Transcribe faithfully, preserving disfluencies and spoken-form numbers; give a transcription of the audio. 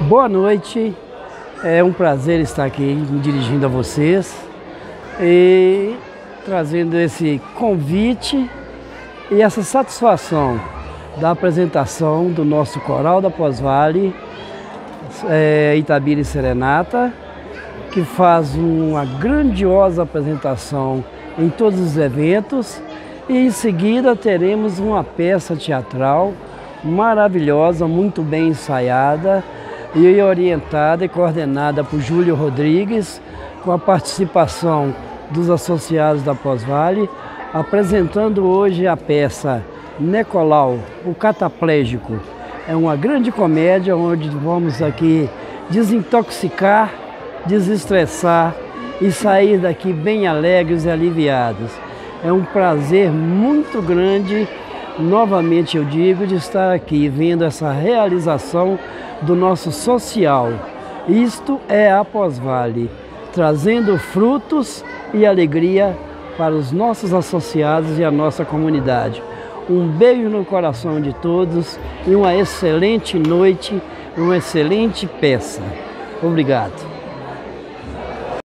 Boa noite, é um prazer estar aqui me dirigindo a vocês e trazendo esse convite e essa satisfação da apresentação do nosso Coral da Pós-Vale, é, Itabira e Serenata, que faz uma grandiosa apresentação em todos os eventos, e em seguida teremos uma peça teatral maravilhosa, muito bem ensaiada e orientada e coordenada por Júlio Rodrigues, com a participação dos associados da Pós-Vale, apresentando hoje a peça Nicolau, o Cataplégico. É uma grande comédia onde vamos aqui desintoxicar, desestressar e sair daqui bem alegres e aliviados. É um prazer muito grande, novamente eu digo, de estar aqui vendo essa realização do nosso social. Isto é a Pós-Vale, trazendo frutos e alegria para os nossos associados e a nossa comunidade. Um beijo no coração de todos e uma excelente noite, uma excelente peça. Obrigado.